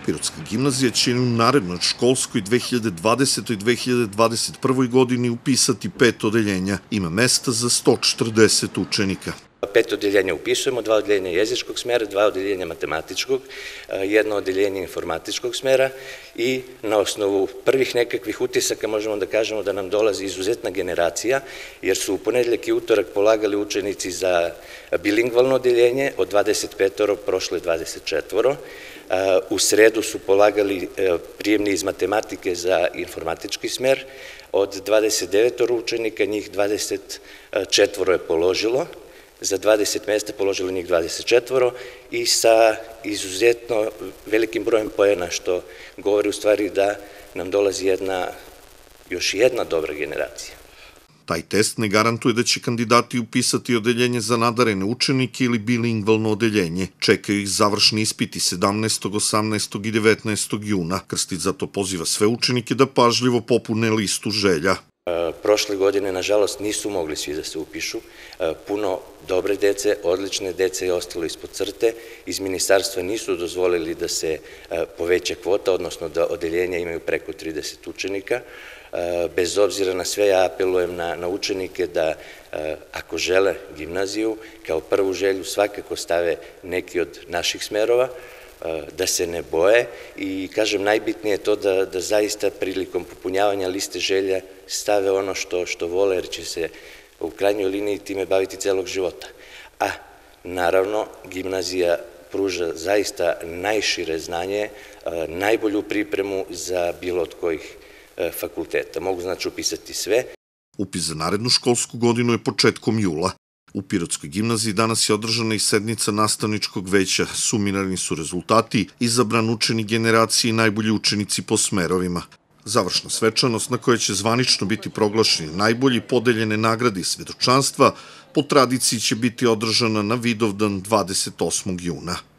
Pirotska gimnazija će u narednoj školskoj 2020. i 2021. godini upisati 5 odeljenja. Ima mesta za 140 učenika. 5 odeljenja upisujemo, 2 odeljenja jezičkog smera, 2 odeljenja matematičkog, 1 odeljenje informatičkog smera i na osnovu prvih nekakvih utisaka možemo da kažemo da nam dolazi izuzetna generacija, jer su u ponedeljak i utorak polagali učenici za bilingvalno odeljenje, od 25 prošlo je 24. U sredu su polagali prijemni iz matematike za informatički smer, od 29 učenika njih 24 je položilo, za 20 mesta položilo njih 24 i sa izuzetno velikim brojem poena, što govori u stvari da nam dolazi još jedna dobra generacija. Taj test ne garantuje da će kandidati upisati odeljenje za nadarene učenike ili bilingvalno odeljenje. Čekaju ih završni ispiti 17., 18. i 19. juna. Krstić zato poziva sve učenike da pažljivo popune listu želja. Prošle godine, nažalost, nisu mogli svi da se upišu. Puno dobre dece, odlične dece je ostalo ispod crte. Iz ministarstva nisu dozvolili da se poveća kvota, odnosno da odeljenja imaju preko 30 učenika. Bez obzira na sve, ja apelujem na učenike da, ako žele gimnaziju, kao prvu želju svakako stave neki od naših smerova, da se ne boje i, kažem, najbitnije je to da zaista prilikom popunjavanja liste želja stave ono što vole, jer će se u krajnjoj liniji time baviti celog života. A, naravno, gimnazija pruža zaista najšire znanje, najbolju pripremu za bilo od kojih fakulteta. Mogu znači upisati sve. Upis za narednu školsku godinu je početkom jula. U Pirotskoj gimnaziji danas je održana i sednica nastavničkog veća. Sumirani su rezultati, izabran učenik generacije i najbolji učenici po smerovima. Završna svečanost na kojoj će zvanično biti proglašeni najbolji, podeljene nagrade i svedočanstva, po tradiciji će biti održana na Vidovdan 28. juna.